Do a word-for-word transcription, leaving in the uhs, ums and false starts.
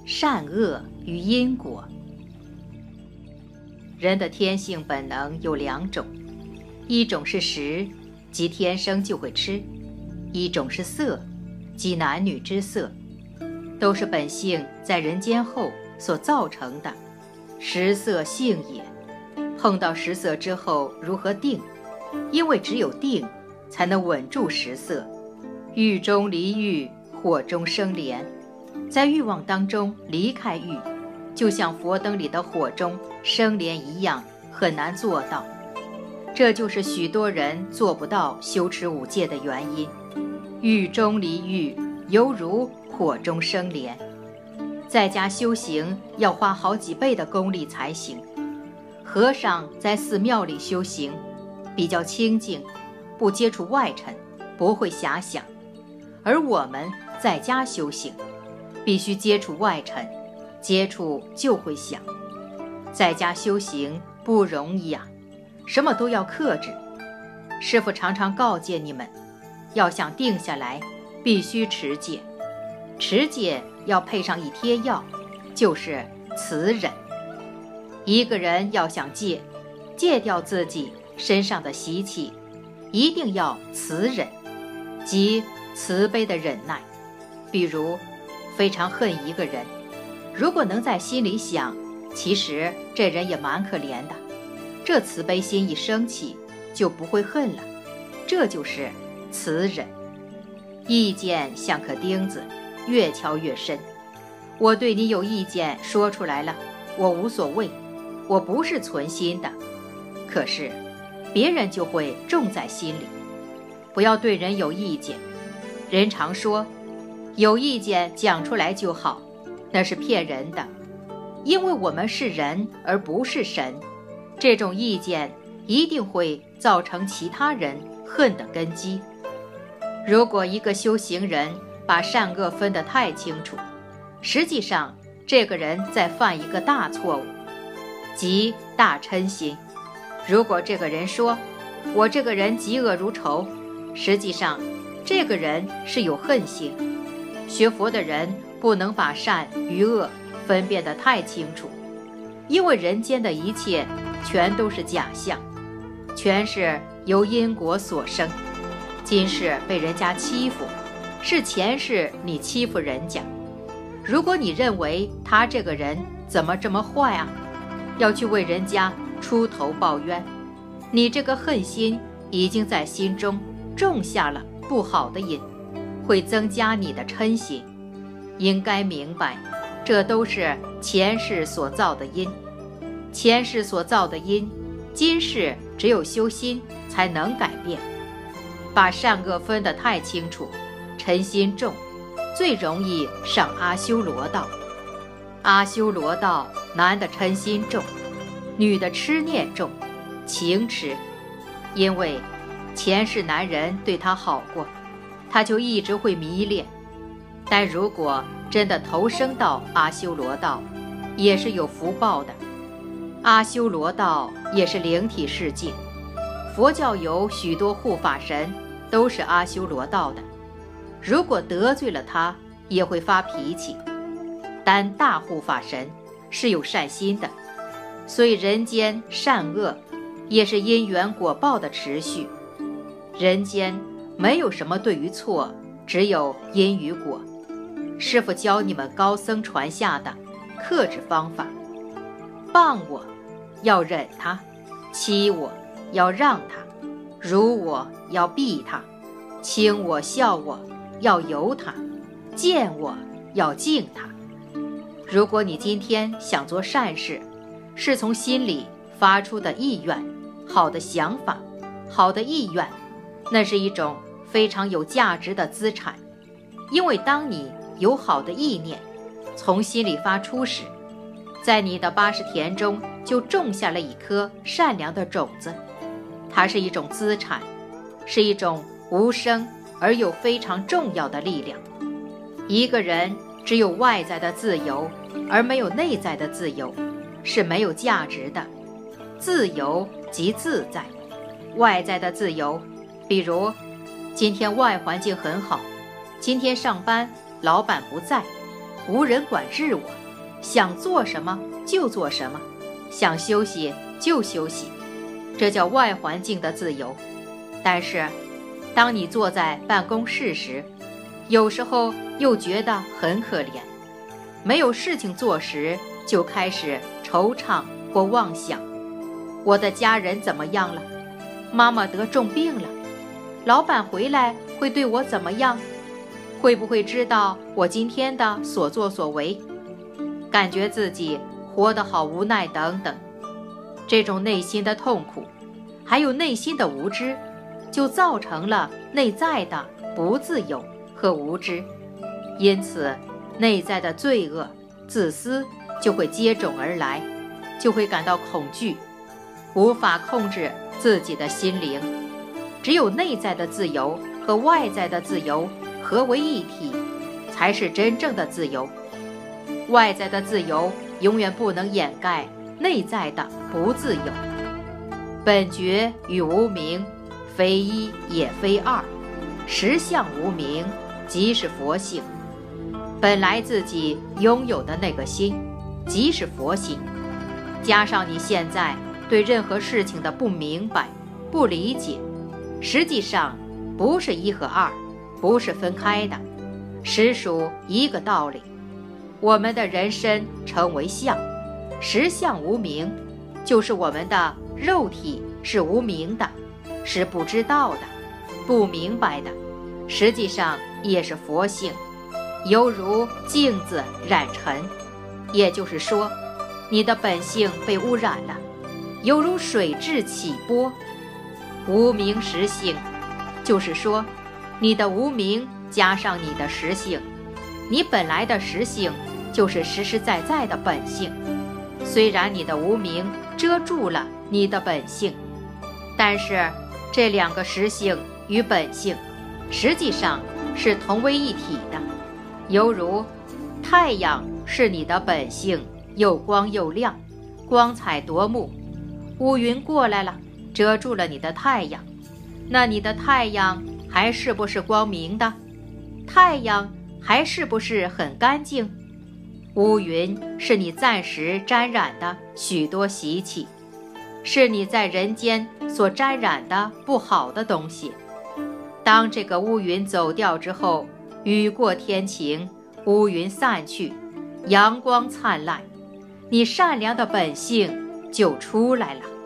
善恶与因果。人的天性本能有两种，一种是食，即天生就会吃；一种是色，即男女之色，都是本性在人间后所造成的，食色性也。碰到食色之后如何定？因为只有定才能稳住食色。欲中离欲，火中生莲。在欲望当中离开欲，就像佛灯里的火中生莲一样，很难做到。这就是许多人做不到修持五戒的原因。欲中离欲，犹如火中生莲。在家修行要花好几倍的功力才行。和尚在寺庙里修行，比较清净，不接触外尘，不会遐想；而我们在家修行，必须接触外尘，接触就会想。在家修行不容易啊，什么都要克制。师父常常告诫你们，要想定下来，必须持戒。持戒要配上一贴药，就是慈忍。一个人要想戒，戒掉自己身上的习气，一定要慈忍，即慈悲的忍耐。比如非常恨一个人，如果能在心里想，其实这人也蛮可怜的，这慈悲心一升起，就不会恨了，这就是慈忍。意见像颗钉子，越敲越深。我对你有意见说出来了，我无所谓，我不是存心的，可是别人就会种在心里。不要对人有意见。人常说有意见讲出来就好，那是骗人的，因为我们是人而不是神，这种意见一定会造成其他人恨的根基。如果一个修行人把善恶分得太清楚，实际上这个人在犯一个大错误，即大嗔心。如果这个人说我这个人嫉恶如仇，实际上这个人是有恨心。学佛的人不能把善与恶分辨得太清楚，因为人间的一切全都是假象，全是由因果所生。今世被人家欺负，是前世你欺负人家。如果你认为他这个人怎么这么坏啊，要去为人家出头报冤，你这个恨心已经在心中种下了不好的因，会增加你的嗔心。应该明白，这都是前世所造的因。前世所造的因，今世只有修心才能改变。把善恶分得太清楚，嗔心重，最容易上阿修罗道。阿修罗道，男的嗔心重，女的痴念重，情痴。因为前世男人对他好过，他就一直会迷恋。但如果真的投生到阿修罗道，也是有福报的。阿修罗道也是灵体世界，佛教有许多护法神都是阿修罗道的，如果得罪了他，也会发脾气。但大护法神是有善心的，所以人间善恶也是因缘果报的持续。人间没有什么对与错，只有因与果。师父教你们高僧传下的克制方法：谤我要忍他，欺我要让他，辱我要避他，轻我笑我要由他，见我要敬他。如果你今天想做善事，是从心里发出的意愿，好的想法，好的意愿，那是一种非常有价值的资产。因为当你有好的意念从心里发出时，在你的八十田中就种下了一颗善良的种子。它是一种资产，是一种无声而又非常重要的力量。一个人只有外在的自由而没有内在的自由，是没有价值的。自由即自在。外在的自由，比如今天外环境很好，今天上班老板不在， 无人管制我，想做什么就做什么，想休息就休息，这叫外环境的自由。但是当你坐在办公室时，有时候又觉得很可怜，没有事情做时就开始惆怅或妄想，我的家人怎么样了？妈妈得重病了，老板回来会对我怎么样？会不会知道我今天的所作所为？感觉自己活得好无奈等等。这种内心的痛苦，还有内心的无知，就造成了内在的不自由和无知。因此，内在的罪恶、自私就会接踵而来，就会感到恐惧，无法控制自己的心灵。只有内在的自由和外在的自由合为一体，才是真正的自由。外在的自由永远不能掩盖内在的不自由。本觉与无明，非一也非二，实相无明，即是佛性。本来自己拥有的那个心，即是佛心，加上你现在对任何事情的不明白、不理解，实际上不是一和二，不是分开的，实属一个道理。我们的人身成为相，实相无明，就是我们的肉体是无明的，是不知道的，不明白的，实际上也是佛性，犹如镜子染尘。也就是说，你的本性被污染了，犹如水质起波。无明实性，就是说你的无明加上你的实性，你本来的实性就是实实在在的本性。虽然你的无明遮住了你的本性，但是这两个实性与本性实际上是同为一体的。犹如太阳是你的本性，又光又亮，光彩夺目，乌云过来了，遮住了你的太阳，那你的太阳还是不是光明的？太阳还是不是很干净？乌云是你暂时沾染的许多习气，是你在人间所沾染的不好的东西。当这个乌云走掉之后，雨过天晴，乌云散去，阳光灿烂，你善良的本性就出来了。